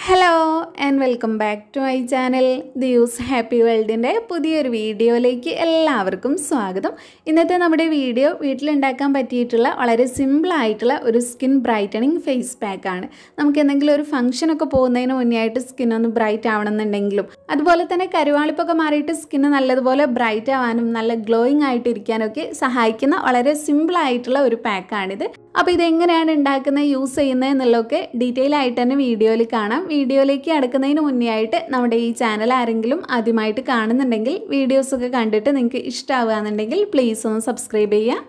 Hello and welcome back to my channel the use happy വേൾഡിൻ്റെ പുതിയൊരു വീഡിയോയിലേക്ക് എല്ലാവർക്കും സ്വാഗതം. ഇന്നത്തെ നമ്മുടെ വീഡിയോ വീട്ടിലുണ്ടാക്കാൻ പറ്റിയിട്ടുള്ള വളരെ സിമ്പിളായിട്ടുള്ള ഒരു സ്കിൻ ബ്രൈറ്റനിങ് ഫേസ് പാക്കാണ്. നമുക്ക് എന്തെങ്കിലും ഒരു ഫംഗ്ഷനൊക്കെ പോകുന്നതിന് മുന്നേ ആയിട്ട് സ്കിന്നൊന്ന് ബ്രൈറ്റ് ആവണമെന്നുണ്ടെങ്കിലും അതുപോലെ തന്നെ കരുവാളിപ്പൊക്കെ മാറിയിട്ട് സ്കിന്ന് നല്ലതുപോലെ ബ്രൈറ്റ് ആവാനും നല്ല ഗ്ലോയിങ് ആയിട്ട് ഇരിക്കാനൊക്കെ സഹായിക്കുന്ന വളരെ സിമ്പിളായിട്ടുള്ള ഒരു പാക്കാണിത്. അപ്പോൾ ഇതെങ്ങനെയാണ് ഉണ്ടാക്കുന്നത്, യൂസ് ചെയ്യുന്നത് എന്നുള്ളതൊക്കെ ഡീറ്റെയിൽ ആയിട്ട് തന്നെ വീഡിയോയിൽ കാണാം. വീഡിയോയിലേക്ക് അടുക്കുന്നതിന് മുന്നേ ആയിട്ട് നമ്മുടെ ഈ ചാനൽ ആരെങ്കിലും ആദ്യമായിട്ട് കാണുന്നുണ്ടെങ്കിൽ വീഡിയോസൊക്കെ കണ്ടിട്ട് നിങ്ങൾക്ക് ഇഷ്ടമാവുകയാണെന്നുണ്ടെങ്കിൽ പ്ലീസ് ഒന്ന് സബ്സ്ക്രൈബ് ചെയ്യുക.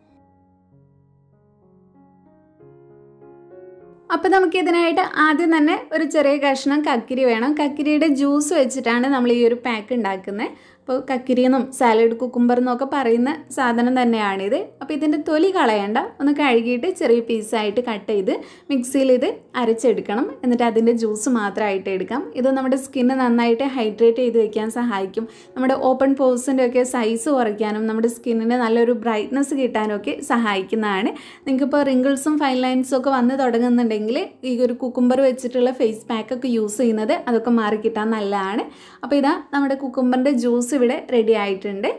അപ്പോൾ നമുക്കിതിനായിട്ട് ആദ്യം തന്നെ ഒരു ചെറിയ കഷ്ണം കക്കിരി വേണം. കക്കിരിയുടെ ജ്യൂസ് വെച്ചിട്ടാണ് നമ്മൾ ഈ ഒരു പാക്ക് ഉണ്ടാക്കുന്നത്. അപ്പോൾ കക്കിരിയെന്നും സാലഡ് കുക്കുംബർ എന്നൊക്കെ പറയുന്ന സാധനം തന്നെയാണിത്. അപ്പോൾ ഇതിൻ്റെ തൊലി കളയണ്ട, ഒന്ന് കഴുകിയിട്ട് ചെറിയ പീസായിട്ട് കട്ട് ചെയ്ത് മിക്സിയിൽ ഇത് അരച്ചെടുക്കണം. എന്നിട്ട് അതിൻ്റെ ജ്യൂസ് മാത്രമായിട്ട് എടുക്കാം. ഇത് നമ്മുടെ സ്കിന്ന് നന്നായിട്ട് ഹൈഡ്രേറ്റ് ചെയ്ത് വയ്ക്കാൻ സഹായിക്കും. നമ്മുടെ ഓപ്പൺ പോഴ്സിൻ്റെ ഒക്കെ സൈസ് കുറയ്ക്കാനും നമ്മുടെ സ്കിന്നിന് നല്ലൊരു ബ്രൈറ്റ്നസ് കിട്ടാനൊക്കെ സഹായിക്കുന്നതാണ്. നിങ്ങൾക്കിപ്പോൾ റിങ്കിൾസും ഫൈൻ ലൈൻസും ഒക്കെ വന്ന് തുടങ്ങുന്നുണ്ടെങ്കിൽ ഈ ഒരു കുക്കുംബർ വെച്ചിട്ടുള്ള ഫേസ് പാക്കൊക്കെ യൂസ് ചെയ്യുന്നത് അതൊക്കെ മാറിക്കിട്ടാൻ നല്ലതാണ്. അപ്പോൾ ഇതാ നമ്മുടെ കുക്കുംബറിൻ്റെ ജ്യൂസ് ഇവിടെ റെഡി ആയിട്ടുണ്ട്.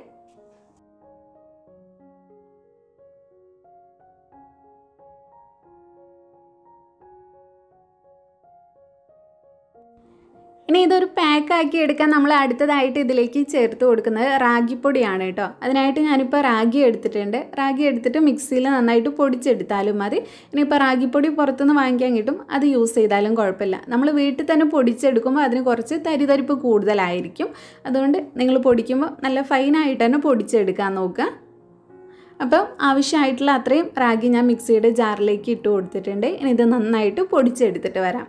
ഇനി ഇതൊരു പാക്കാക്കി എടുക്കാൻ നമ്മൾ അടുത്തതായിട്ട് ഇതിലേക്ക് ചേർത്ത് കൊടുക്കുന്നത് റാഗിപ്പൊടിയാണ് കേട്ടോ. അതിനായിട്ട് ഞാനിപ്പോൾ റാഗി എടുത്തിട്ടുണ്ട്. റാഗി എടുത്തിട്ട് മിക്സിയിൽ നന്നായിട്ട് പൊടിച്ചെടുത്താലും മതി. ഇനിയിപ്പോൾ റാഗിപ്പൊടി പുറത്തുനിന്ന് വാങ്ങിക്കാൻ കിട്ടും, അത് യൂസ് ചെയ്താലും കുഴപ്പമില്ല. നമ്മൾ വീട്ടിൽ തന്നെ പൊടിച്ചെടുക്കുമ്പോൾ അതിന് കുറച്ച് തരിതരിപ്പ് കൂടുതലായിരിക്കും. അതുകൊണ്ട് നിങ്ങൾ പൊടിക്കുമ്പോൾ നല്ല ഫൈനായിട്ട് തന്നെ പൊടിച്ചെടുക്കാൻ നോക്കുക. അപ്പം ആവശ്യമായിട്ടുള്ള അത്രയും റാഗി ഞാൻ മിക്സിയുടെ ജാറിലേക്ക് ഇട്ട് കൊടുത്തിട്ടുണ്ട്. ഇനി ഇത് നന്നായിട്ട് പൊടിച്ചെടുത്തിട്ട് വരാം.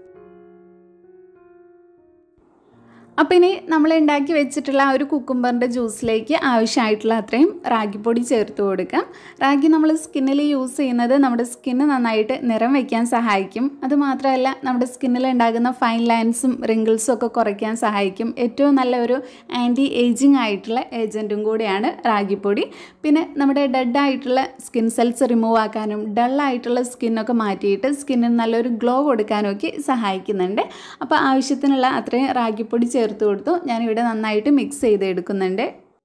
അപ്പം ഇനി നമ്മൾ ഉണ്ടാക്കി വെച്ചിട്ടുള്ള ആ ഒരു കുക്കുംബറിൻ്റെ ജ്യൂസിലേക്ക് ആവശ്യമായിട്ടുള്ള അത്രയും റാഗിപ്പൊടി ചേർത്ത് കൊടുക്കാം. റാഗി നമ്മൾ സ്കിന്നിൽ യൂസ് ചെയ്യുന്നത് നമ്മുടെ സ്കിന്ന് നന്നായിട്ട് നിറം വയ്ക്കാൻ സഹായിക്കും. അതുമാത്രമല്ല നമ്മുടെ സ്കിന്നിൽ ഉണ്ടാകുന്ന ഫൈൻ ലൈൻസും റിങ്കിൾസും ഒക്കെ കുറയ്ക്കാൻ സഹായിക്കും. ഏറ്റവും നല്ല ഒരു ആൻറ്റി ഏജിങ് ആയിട്ടുള്ള ഏജൻറ്റും കൂടിയാണ് റാഗിപ്പൊടി. പിന്നെ നമ്മുടെ ഡെഡ് ആയിട്ടുള്ള സ്കിൻ സെൽസ് റിമൂവ് ആക്കാനും ഡള്ളായിട്ടുള്ള സ്കിന്നൊക്കെ മാറ്റിയിട്ട് സ്കിന്നിന് നല്ലൊരു ഗ്ലോ കൊടുക്കാനും ഒക്കെ സഹായിക്കുന്നുണ്ട്. അപ്പോൾ ആവശ്യത്തിനുള്ള അത്രയും റാഗിപ്പൊടി ചേർത്ത് കൊടുത്തു. ഞാനിവിടെ നന്നായിട്ട് മിക്സ് ചെയ്ത് എടുക്കുന്നുണ്ട്.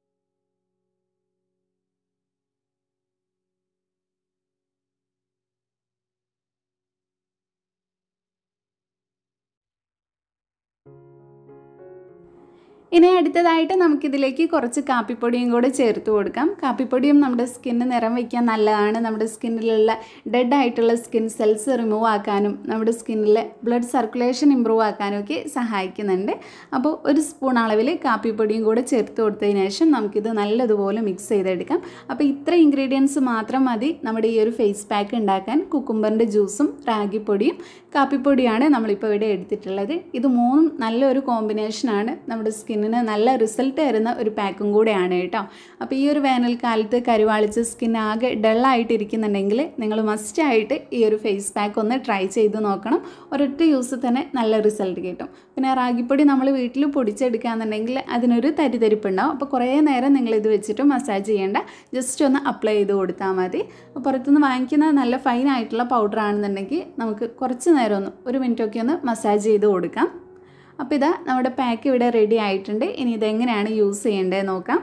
ഇനി അടുത്തതായിട്ട് നമുക്കിതിലേക്ക് കുറച്ച് കാപ്പിപ്പൊടിയും കൂടെ ചേർത്ത് കൊടുക്കാം. കാപ്പിപ്പൊടിയും നമ്മുടെ സ്കിന്ന് നിറം വയ്ക്കാൻ നല്ലതാണ്. നമ്മുടെ സ്കിന്നിലുള്ള ഡെഡ് ആയിട്ടുള്ള സ്കിൻ സെൽസ് റിമൂവ് ആക്കാനും നമ്മുടെ സ്കിന്നിലെ ബ്ലഡ് സർക്കുലേഷൻ ഇമ്പ്രൂവ് ആക്കാനും ഒക്കെ സഹായിക്കുന്നുണ്ട്. അപ്പോൾ ഒരു സ്പൂൺ അളവിൽ കാപ്പിപ്പൊടിയും കൂടെ ചേർത്ത് കൊടുത്തതിന് ശേഷം നമുക്കിത് നല്ലതുപോലെ മിക്സ് ചെയ്തെടുക്കാം. അപ്പോൾ ഇത്ര ഇൻഗ്രീഡിയൻസ് മാത്രം മതി നമ്മുടെ ഈ ഒരു ഫേസ് പാക്ക് ഉണ്ടാക്കാൻ. കുക്കുംബറിൻ്റെ ജ്യൂസും റാഗിപ്പൊടിയും കാപ്പിപ്പൊടിയാണ് നമ്മളിപ്പോൾ ഇവിടെ എടുത്തിട്ടുള്ളത്. ഇത് മൂന്നും നല്ലൊരു കോമ്പിനേഷനാണ്. നമ്മുടെ സ്കിന്നിന് നല്ല റിസൾട്ട് തരുന്ന ഒരു പാക്കും കൂടെയാണ് കേട്ടോ. അപ്പോൾ ഈ ഒരു വേനൽക്കാലത്ത് കരുവാളിച്ച് സ്കിൻ ആകെ ഡള്ളായിട്ടിരിക്കുന്നുണ്ടെങ്കിൽ നിങ്ങൾ മസ്റ്റായിട്ട് ഈ ഒരു ഫേസ് പാക്ക് ഒന്ന് ട്രൈ ചെയ്ത് നോക്കണം. ഒരൊറ്റ യൂസ് തന്നെ നല്ല റിസൾട്ട് കിട്ടും. പിന്നെ റാഗിപ്പൊടി നമ്മൾ വീട്ടിൽ പൊടിച്ചെടുക്കുകയാണെന്നുണ്ടെങ്കിൽ അതിനൊരു തരിതരിപ്പുണ്ടാവും. അപ്പോൾ കുറേ നേരം നിങ്ങളിത് വെച്ചിട്ട് മസാജ് ചെയ്യേണ്ട, ജസ്റ്റ് ഒന്ന് അപ്ലൈ ചെയ്ത് കൊടുത്താൽ മതി. പുറത്തുനിന്ന് വാങ്ങിക്കുന്ന നല്ല ഫൈനായിട്ടുള്ള പൗഡർ ആണെന്നുണ്ടെങ്കിൽ നമുക്ക് കുറച്ച് നേരം ഒരു മിനിറ്റൊക്കെ ഒന്ന് മസാജ് ചെയ്ത് കൊടുക്കാം. അപ്പോൾ ഇതാ നമ്മുടെ പാക്ക് ഇവിടെ റെഡി ആയിട്ടുണ്ട്. ഇനി ഇതെങ്ങനെയാണ് യൂസ് ചെയ്യേണ്ടത് നോക്കാം.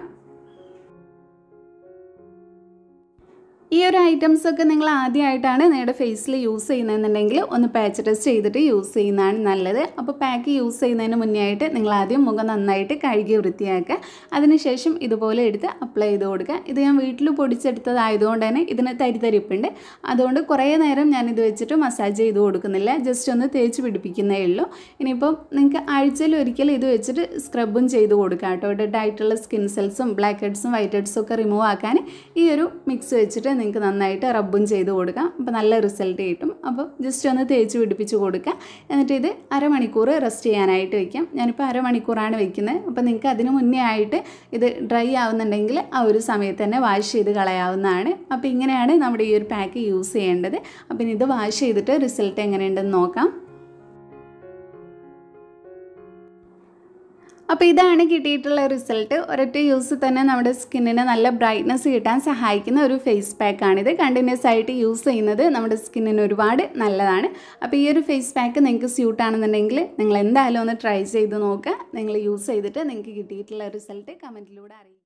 ഈ ഒരു ഐറ്റംസൊക്കെ നിങ്ങൾ ആദ്യമായിട്ടാണ് നിങ്ങളുടെ ഫേസിൽ യൂസ് ചെയ്യുന്നതെന്നുണ്ടെങ്കിൽ ഒന്ന് പാച്ച് ടെസ്റ്റ് ചെയ്തിട്ട് യൂസ് ചെയ്യുന്നതാണ് നല്ലത്. അപ്പോൾ പാക്ക് യൂസ് ചെയ്യുന്നതിന് മുന്നേ ആയിട്ട് നിങ്ങൾ ആദ്യം മുഖം നന്നായിട്ട് കഴുകി വൃത്തിയാക്കുക. അതിനുശേഷം ഇതുപോലെ എടുത്ത് അപ്ലൈ ചെയ്ത് കൊടുക്കുക. ഇത് ഞാൻ വീട്ടിൽ പൊടിച്ചെടുത്തതായതുകൊണ്ട് തന്നെ ഇതിന് തരിതരിപ്പുണ്ട്. അതുകൊണ്ട് കുറേ നേരം ഞാനിത് വെച്ചിട്ട് മസാജ് ചെയ്ത് കൊടുക്കുന്നില്ല, ജസ്റ്റ് ഒന്ന് തേച്ച് പിടിപ്പിക്കുന്നേ ഉള്ളൂ. ഇനിയിപ്പം നിങ്ങൾക്ക് ആഴ്ചയിൽ ഒരിക്കൽ ഇത് വെച്ചിട്ട് സ്ക്രബും ചെയ്ത് കൊടുക്കാം കേട്ടോ. ഡെഡ് ആയിട്ടുള്ള സ്കിൻ സെൽസും ബ്ലാക്ക് ഹെഡ്സും വൈറ്റ് ഹെഡ്സും ഒക്കെ റിമൂവ് ആക്കാൻ ഈ ഒരു മിക്സ് വെച്ചിട്ട് നിങ്ങൾക്ക് നന്നായിട്ട് റബ്ബും ചെയ്ത് കൊടുക്കാം. അപ്പോൾ നല്ല റിസൾട്ട് കിട്ടും. അപ്പോൾ ജസ്റ്റ് ഒന്ന് തേച്ച് പിടിപ്പിച്ച് കൊടുക്കുക. എന്നിട്ട് ഇത് അരമണിക്കൂർ റെസ്റ്റ് ചെയ്യാനായിട്ട് വയ്ക്കാം. ഞാനിപ്പോൾ അരമണിക്കൂറാണ് വയ്ക്കുന്നത്. അപ്പോൾ നിങ്ങൾക്ക് അതിന് മുന്നേ ആയിട്ട് ഇത് ഡ്രൈ ആവുന്നുണ്ടെങ്കിൽ ആ ഒരു സമയത്ത് തന്നെ വാഷ് ചെയ്ത് കളയാവുന്നതാണ്. അപ്പോൾ ഇങ്ങനെയാണ് നമ്മുടെ ഈ ഒരു പാക്ക് യൂസ് ചെയ്യേണ്ടത്. അപ്പോൾ ഇനി ഇത് വാഷ് ചെയ്തിട്ട് റിസൾട്ട് എങ്ങനെയുണ്ടെന്ന് നോക്കാം. അപ്പോൾ ഇതാണ് കിട്ടിയിട്ടുള്ള റിസൾട്ട്. ഒരൊറ്റ യൂസ് തന്നെ നമ്മുടെ സ്കിന്നിന് നല്ല ബ്രൈറ്റ്നസ് കിട്ടാൻ സഹായിക്കുന്ന ഒരു ഫേസ് പാക്കാണിത്. കണ്ടിന്യൂസ് ആയിട്ട് യൂസ് ചെയ്യുന്നത് നമ്മുടെ സ്കിന്നിന് ഒരുപാട് നല്ലതാണ്. അപ്പോൾ ഈ ഒരു ഫേസ് പാക്ക് നിങ്ങൾക്ക് സ്യൂട്ട് ആണെന്നുണ്ടെങ്കിൽ നിങ്ങൾ എന്തായാലും ഒന്ന് ട്രൈ ചെയ്ത് നോക്കുക. നിങ്ങൾ യൂസ് ചെയ്തിട്ട് നിങ്ങൾക്ക് കിട്ടിയിട്ടുള്ള റിസൾട്ട് കമൻറ്റിലൂടെ അറിയിക്കുക.